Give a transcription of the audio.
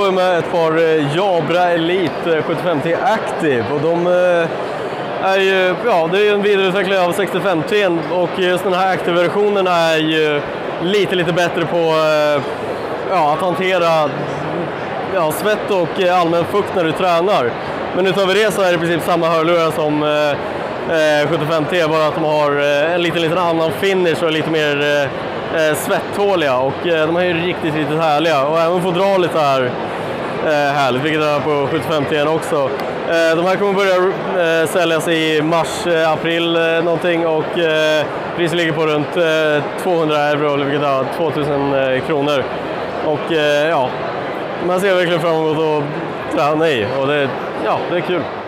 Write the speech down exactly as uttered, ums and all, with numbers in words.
står med ett par Jabra Elite sjuttiofem T Active och de är ju, ja, det är en vidareutveckling av sextiofem T och just den här Active-versionen är ju lite lite bättre på ja, att hantera ja, svett och allmän fukt när du tränar. Men utöver det så är det i princip samma hörlurar som eh, sjuttiofem T, bara att de har en liten, liten annan finish och lite mer eh, svettåliga och eh, de är ju riktigt, riktigt härliga och även fodralet är eh, härligt, vilket är på sjuttiofem T också. Eh, de här kommer börja eh, säljas i mars, eh, april eh, någonting och eh, priset ligger på runt eh, tvåhundra euro, vilket är tvåtusen eh, kronor. Och eh, ja, man ser verkligen fram emot att träna i och det, ja, det är kul.